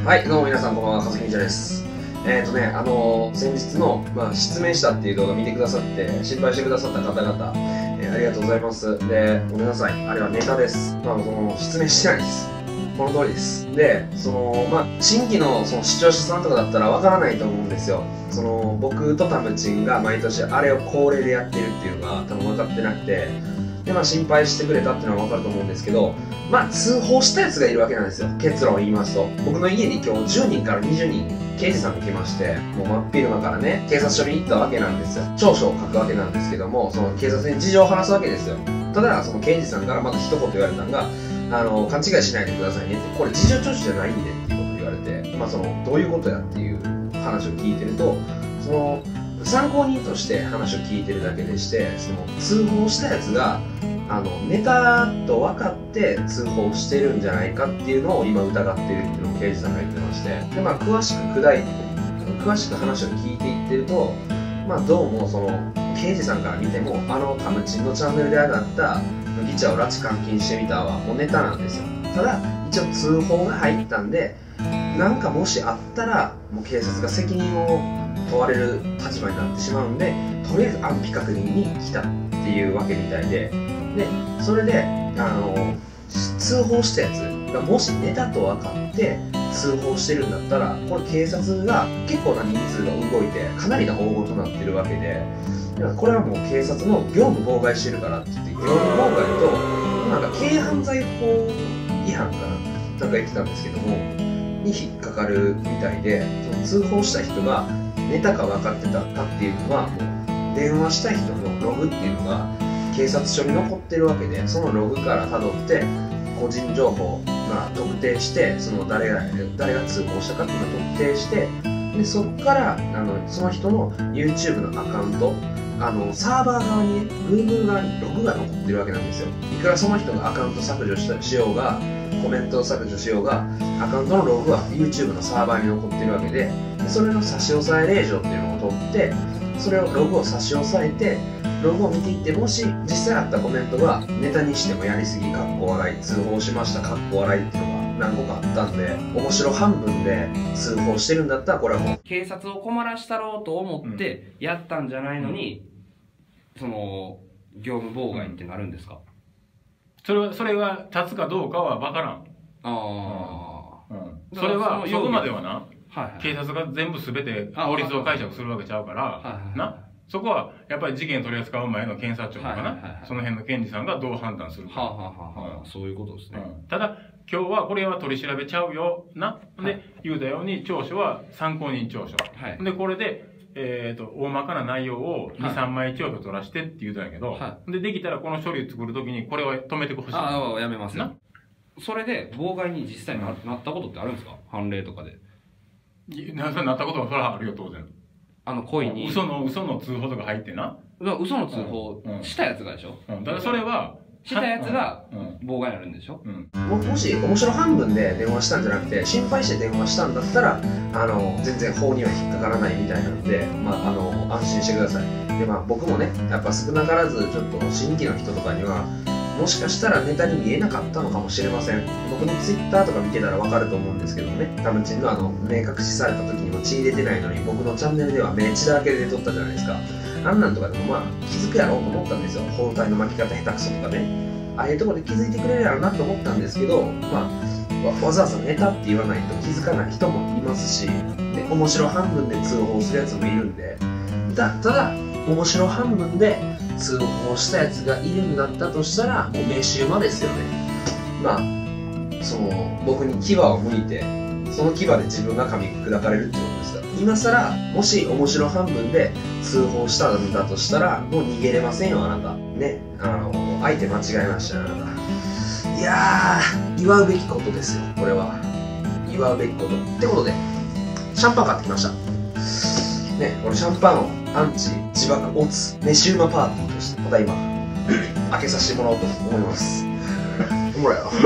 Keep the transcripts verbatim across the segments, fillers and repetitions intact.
はい、どうも皆さんこんばんは、かずきみちゃです。えっ、ー、とね、あのー、先日の、まあ、失明したっていう動画見てくださって、心配してくださった方々、えー、ありがとうございます。で、ごめんなさい、あれはネタです。まあ、その、失明してないです。この通りです。で、その、まあ、新規のその視聴者さんとかだったらわからないと思うんですよ。その、僕とタムチンが毎年あれを恒例でやってるっていうのが多分分かってなくて、で、まあ、心配してくれたっていうのは分かると思うんですけど、まあ、通報したやつがいるわけなんですよ。結論を言いますと。僕の家に今日じゅうにんからにじゅうにん、刑事さんが来まして、もう真っ昼間からね、警察署に行ったわけなんですよ。調書を書くわけなんですけども、その警察に事情を話すわけですよ。ただ、その刑事さんからまず一言言われたのが、あの、勘違いしないでくださいねって、これ事情聴取じゃないんでっていうことを言われて、まあ、その、どういうことやっていう話を聞いてると、その、参考人として話を聞いてるだけでして、その、通報したやつが、あのネタと分かって通報してるんじゃないかっていうのを今疑ってるっていうのを刑事さんが言ってまして、で、まあ、詳しく砕いて詳しく話を聞いていってると、まあ、どうもその刑事さんから見てもあのタムチンのチャンネルで上がった麦茶を拉致監禁してみたはもうネタなんですよ。ただ一応通報が入ったんで、なんかもしあったらもう警察が責任を問われる立場になってしまうんで、とりあえず安否確認に来たっていうわけみたいで、で、それで、あの、通報したやつがもしネタと分かって通報してるんだったら、これ警察が結構な人数が動いて、かなりな大事となってるわけで、これはもう警察の業務妨害してるからって言って、業務妨害と、なんか軽犯罪法違反かななんか言ってたんですけども、に引っかかるみたいで、その通報した人がネタか分かってたかっていうのは、もう電話した人のログっていうのが、警察署に残ってるわけで、そのログからたどって個人情報が特定して、その誰が誰が通報したかっていうのを特定して、でそこからあのその人の YouTube のアカウント、あのサーバー側にね Google 側にログが残ってるわけなんですよ。いくらその人がアカウント削除したしようが、コメントを削除しようが、アカウントのログは YouTube のサーバーに残ってるわけで、それの差し押さえ令状っていうのを取って、それをログを差し押さえて、ログを見ていって、もし実際あったコメントがネタにしてもやりすぎ、かっこ笑い、通報しました、かっこ笑いっていうのが何個かあったんで、面白半分で通報してるんだったら、これはもう警察を困らしたろうと思ってやったんじゃないのに、うん、その業務妨害ってなるんですか？ それはそれが立つかどうかは分からん。ああ、 うんうん、それはそこまではな、 はいはい、 警察が全部全て法律を解釈するわけちゃうから、はいはい、な。そこはやっぱり事件取り扱う前の検察庁とかな、その辺の検事さんがどう判断するか。はあはあはあ、そういうことですね。うん、ただ今日はこれは取り調べちゃうよな、はい、で言うたように調書は参考人調書、はい、でこれで、えー、と大まかな内容をに、さんまい調書取らしてって言うたんやけど、はい、でできたらこの書類作るときにこれは止めてほしい。 ああ、やめますな。それで妨害に実際に な, なったことってあるんですか？判例とかで。 な, なったことはそれはあるよ当然。 あの恋に嘘の嘘の通報とか入ってな。 嘘の通報したやつがでしょ。 うんうん、だからそれはしたやつが妨害になるんでしょ。うんうん、も, もし面白半分で電話したんじゃなくて心配して電話したんだったらあの全然法には引っかからないみたいなので、まあ、あの安心してください。で、まあ、僕もねやっぱ少なからずちょっと新規の人とかにはもしかしたらネタに見えなかったのかもしれません。僕のツイッターとか見てたらわかると思うんですけどね、タムチンのあの目隠しされた時にも血出てないのに僕のチャンネルでは目血だらけで出とったじゃないですか。あんなんとかでもまあ気づくやろうと思ったんですよ。包帯の巻き方下手くそとかね、ああいうところで気づいてくれるやろうなと思ったんですけど、まあ わ, わざわざネタって言わないと気づかない人もいますし、で面白半分で通報するやつもいるんで、だったら面白半分で通報したやつがいるんだったとしたらもう名シウマですよね。まあその僕に牙を向いてその牙で自分が噛み砕かれるってことですから、今さらもし面白半分で通報したんだとしたらもう逃げれませんよあなたね。あの相手間違えましたよあなた。いやー祝うべきことですよこれは。祝うべきことってことでシャンパン買ってきましたね。これシャンパンをアンチ自爆オツメシウマパーティーとしてただいま開けさせてもらおうと思います。おもろいよ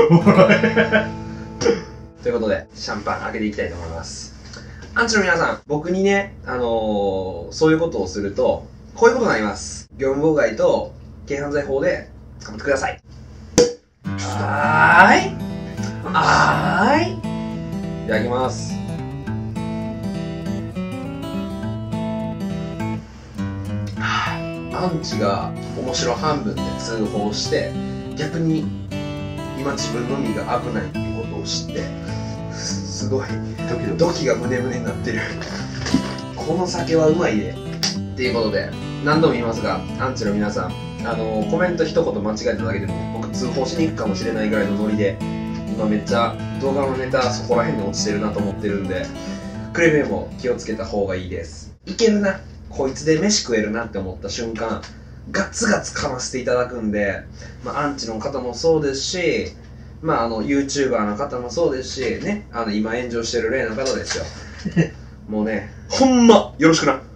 ということでシャンパン開けていきたいと思います。アンチの皆さん、僕にね、あのー、そういうことをするとこういうことになります。業務妨害と軽犯罪法で捕まってください。はーいはーい。 ただきます。アンチが面白半分で通報して、逆に今自分の身が危ないっていうことを知って、すごいドキドキが胸胸になってる。この酒はうまいでっていうことで、何度も言いますが、アンチの皆さん、あのコメント一言間違えただけでも僕通報しに行くかもしれないぐらいのノリで、今めっちゃ動画のネタそこら辺に落ちてるなと思ってるんで、くれぐれも気をつけた方がいいです。いけるな、こいつで飯食えるなって思った瞬間、ガツガツかませていただくんで、まあ、アンチの方もそうですし、まあ、あの YouTuber の方もそうですしね、あの今炎上してる例の方ですよ。もうね、ほんまよろしくな。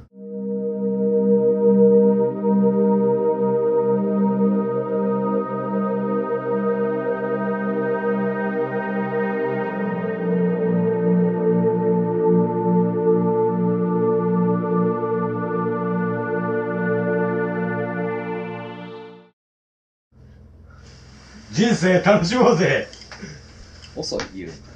人生楽しもうぜ。 遅い言う。